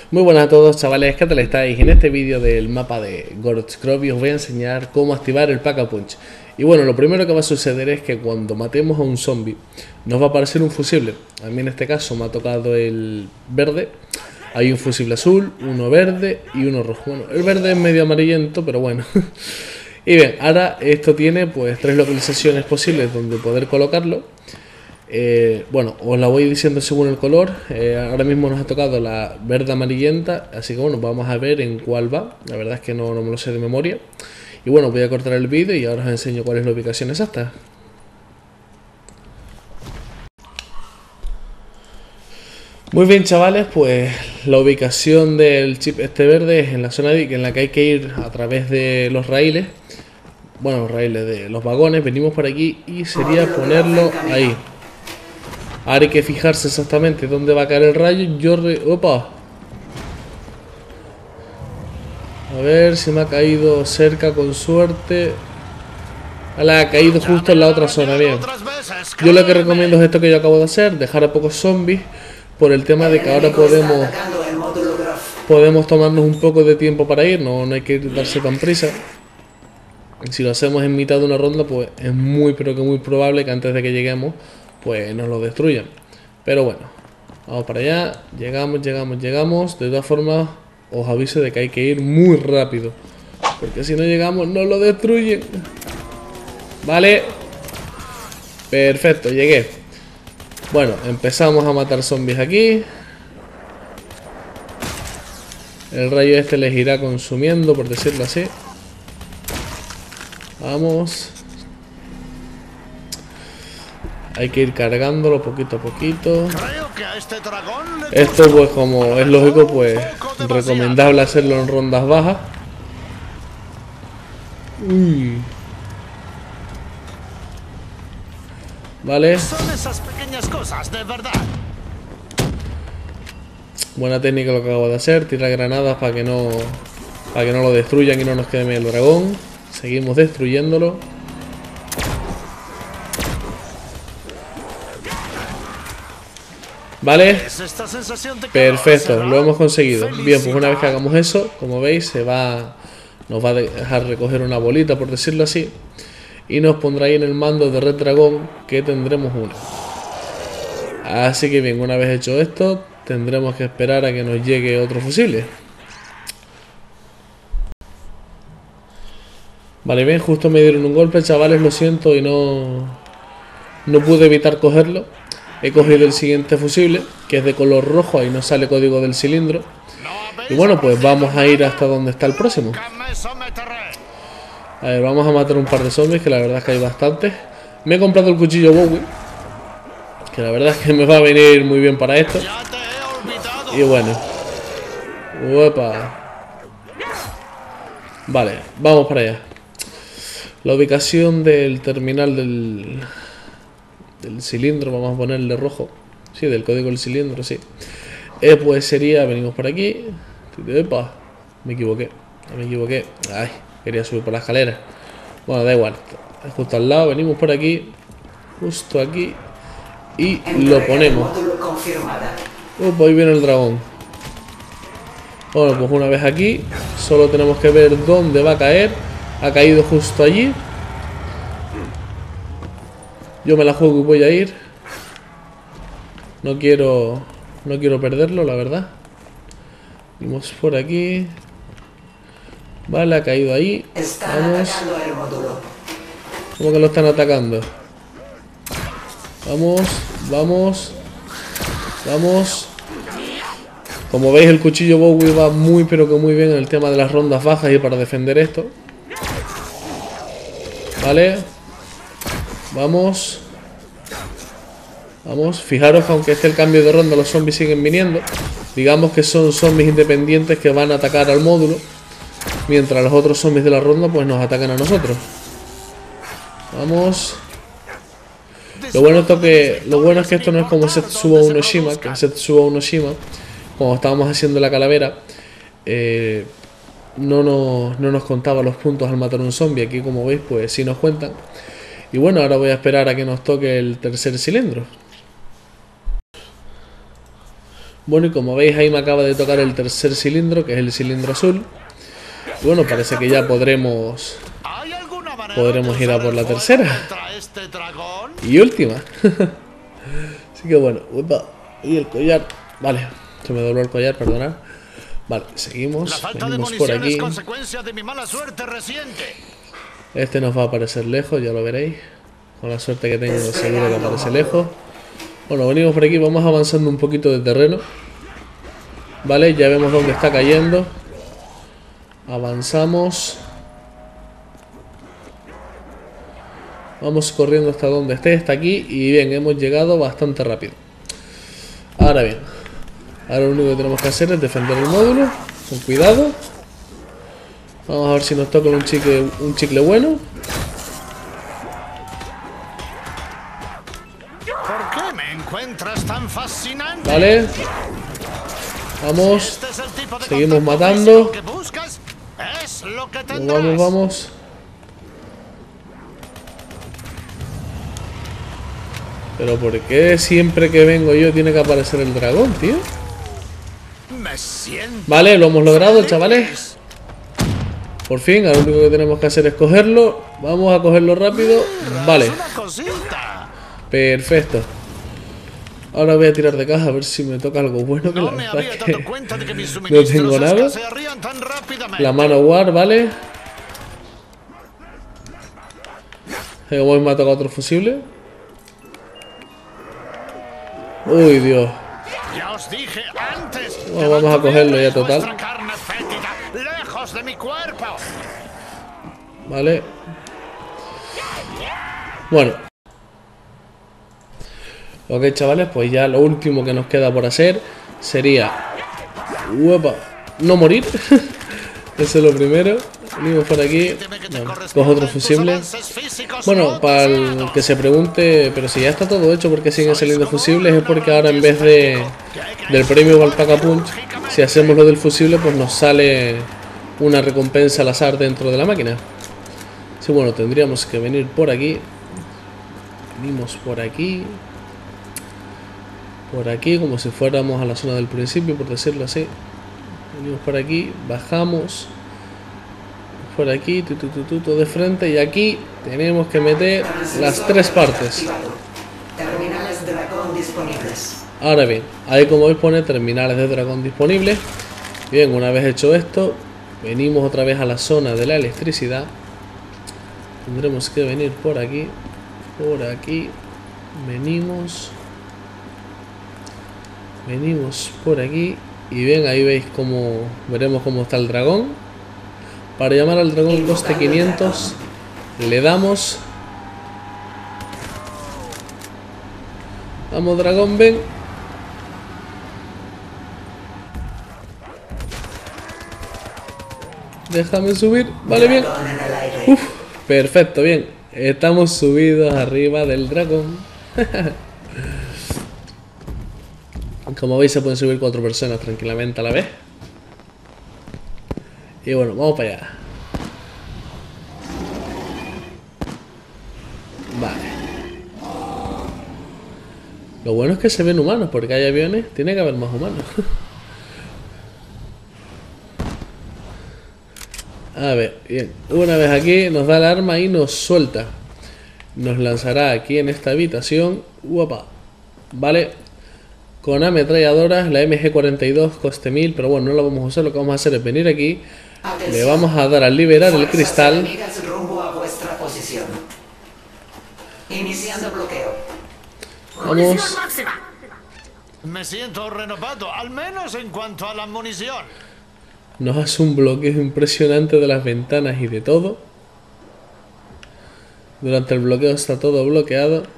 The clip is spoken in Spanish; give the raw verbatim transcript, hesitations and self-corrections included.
Muy buenas a todos, chavales, ¿qué tal estáis? En este vídeo del mapa de Goroscrobi os voy a enseñar cómo activar el Pack-a-Punch. Y bueno, lo primero que va a suceder es que cuando matemos a un zombie nos va a aparecer un fusible. A mí en este caso me ha tocado el verde. Hay un fusible azul, uno verde y uno rojo. Bueno, el verde es medio amarillento, pero bueno. Y bien, ahora esto tiene pues tres localizaciones posibles donde poder colocarlo. Eh, bueno, os la voy diciendo según el color. eh, Ahora mismo nos ha tocado la verde amarillenta, así que bueno, vamos a ver en cuál va. La verdad es que no, no me lo sé de memoria. Y bueno, voy a cortar el vídeo y ahora os enseño cuál es la ubicación exacta. Muy bien, chavales, pues la ubicación del chip este verde es en la zona en la que hay que ir a través de los raíles. Bueno, los raíles de los vagones. Venimos por aquí y sería ponerlo ahí. Ahora hay que fijarse exactamente dónde va a caer el rayo. Yo re... ¡Opa! A ver si me ha caído cerca con suerte. La ha caído justo en la otra zona, bien. Yo lo que recomiendo es esto que yo acabo de hacer, dejar a pocos zombies, por el tema de que ahora podemos podemos tomarnos un poco de tiempo para ir, no, no hay que darse tan prisa. Si lo hacemos en mitad de una ronda, pues es muy pero que muy probable que antes de que lleguemos pues nos lo destruyan. Pero bueno, vamos para allá. Llegamos, llegamos, llegamos. De todas formas, os aviso de que hay que ir muy rápido, porque si no llegamos, nos lo destruyen. Vale. Perfecto, llegué. Bueno, empezamos a matar zombies aquí. El rayo este les irá consumiendo, por decirlo así. Vamos. Hay que ir cargándolo poquito a poquito. Esto pues como es lógico, pues recomendable hacerlo en rondas bajas. Uy. Vale. Son esas pequeñas cosas, de verdad. Buena técnica lo que acabo de hacer. Tirar granadas para que no para que no lo destruyan y no nos queme el dragón. Seguimos destruyéndolo. Vale, perfecto, lo hemos conseguido. Bien, pues una vez que hagamos eso, como veis, se va, nos va a dejar recoger una bolita, por decirlo así, y nos pondrá ahí en el mando de Red Dragon que tendremos una. Así que bien, una vez hecho esto, tendremos que esperar a que nos llegue otro fusible. Vale, bien, justo me dieron un golpe, chavales, lo siento y no, no pude evitar cogerlo. He cogido el siguiente fusible, que es de color rojo, ahí nos sale código del cilindro. Y bueno, pues vamos a ir hasta donde está el próximo. A ver, vamos a matar un par de zombies, que la verdad es que hay bastantes. Me he comprado el cuchillo Bowie, que la verdad es que me va a venir muy bien para esto. Y bueno. Uepa. Vale, vamos para allá. La ubicación del terminal del... del cilindro, vamos a ponerle rojo. Sí, del código del cilindro, sí. Eh, pues sería, venimos por aquí. Epa, me equivoqué. Me equivoqué. Ay, quería subir por la escalera. Bueno, da igual. Justo al lado, venimos por aquí. Justo aquí. Y lo ponemos. Opa, ahí viene el dragón. Bueno, pues una vez aquí, solo tenemos que ver dónde va a caer. Ha caído justo allí. Yo me la juego y voy a ir. No quiero... No quiero perderlo, la verdad. Vamos por aquí. Vale, ha caído ahí. Vamos. ¿Cómo que lo están atacando? Vamos, vamos. Vamos. Como veis, el cuchillo Bowie va muy pero que muy bien en el tema de las rondas bajas y para defender esto. Vale. Vamos. Vamos, fijaros que aunque esté el cambio de ronda, los zombies siguen viniendo. Digamos que son zombies independientes que van a atacar al módulo, mientras los otros zombies de la ronda pues nos atacan a nosotros. Vamos. Lo bueno, esto que, lo bueno es que esto no es como Setsubo Uno Shima, que en Setsubo Uno Shima, cuando estábamos haciendo la calavera, eh, no, nos, no nos contaba los puntos al matar un zombie. Aquí, como veis, pues sí nos cuentan. Y bueno, ahora voy a esperar a que nos toque el tercer cilindro. Bueno, y como veis ahí me acaba de tocar el tercer cilindro, que es el cilindro azul. Y bueno, parece que ya podremos podremos ir a por la tercera este dragón? y última. Así que bueno, upa, y el collar, vale, se me dobló el collar, perdonad. Vale, seguimos, La falta de venimos por munición aquí. es consecuencia de mi mala suerte reciente. Este nos va a aparecer lejos, ya lo veréis. Con la suerte que tengo, seguro que aparece lejos. Bueno, venimos por aquí, vamos avanzando un poquito de terreno. Vale, ya vemos dónde está cayendo. Avanzamos. Vamos corriendo hasta donde esté, está aquí. Y bien, hemos llegado bastante rápido. Ahora bien, ahora lo único que tenemos que hacer es defender el módulo. Con cuidado. Vamos a ver si nos toca un chicle, un chicle bueno. ¿Por qué me encuentras tan fascinante? Vale. Vamos. Este es el tipo de Seguimos contacto matando. físico que buscas. Es lo que Vamos, tendrás. vamos. Pero ¿por qué siempre que vengo yo tiene que aparecer el dragón, tío? Me siento Vale, lo hemos logrado, feliz. chavales. Por fin, ahora lo único que tenemos que hacer es cogerlo. Vamos a cogerlo rápido. Vale, Es una cosita. perfecto. Ahora voy a tirar de caja a ver si me toca algo bueno. Que No la me verdad había es que dado cuenta de que mis no suministros tengo nada. escasearían tan rápidamente. La mano war, vale. Eh, Voy me ha tocado otro fusible. Uy, Dios. Ya os dije antes. Bueno, que vamos a cogerlo ya, mantuvierais total. vuestra carne fétida lejos de mi cuerpo. Vale. Bueno. Ok, chavales, pues ya lo último que nos queda por hacer sería... Uepa, no morir. Eso es lo primero. Venimos por aquí. Bueno, cojo otro fusible. Bueno, para el que se pregunte, pero si ya está todo hecho, ¿por qué siguen saliendo fusibles? Es porque ahora en vez de del premio al Pack-a-Punch, si hacemos lo del fusible, pues nos sale una recompensa al azar dentro de la máquina. Sí, bueno, tendríamos que venir por aquí. Venimos por aquí. Por aquí, como si fuéramos a la zona del principio, por decirlo así. Venimos por aquí, bajamos. Por aquí, tu, tu, tu, tu, todo de frente. Y aquí tenemos que meter las tres partes. Terminales de dragón disponibles. Ahora bien, ahí como veis pone terminales de dragón disponibles. Bien, una vez hecho esto, venimos otra vez a la zona de la electricidad. Tendremos que venir por aquí. Por aquí. Venimos. Venimos por aquí. Y bien, ahí veis cómo veremos cómo está el dragón. Para llamar al dragón coste quinientos, le damos. Vamos, dragón, ven. Déjame subir. Vale, bien. Uf, perfecto, bien. Estamos subidos arriba del dragón. Como veis, se pueden subir cuatro personas tranquilamente a la vez. Y bueno, vamos para allá. Vale. Lo bueno es que se ven humanos, porque hay aviones, tiene que haber más humanos. A ver, bien. Una vez aquí nos da el arma y nos suelta. Nos lanzará aquí en esta habitación. Guapa. Vale. Con ametralladoras, la M G cuarenta y dos coste mil, pero bueno, no la vamos a usar. Lo que vamos a hacer es venir aquí. Le vamos a dar a liberar el cristal. Rumbo a vuestra posición. Iniciando bloqueo. Vamos. Me siento renovado, al menos en cuanto a la munición. Nos hace un bloqueo impresionante de las ventanas y de todo. Durante el bloqueo está todo bloqueado.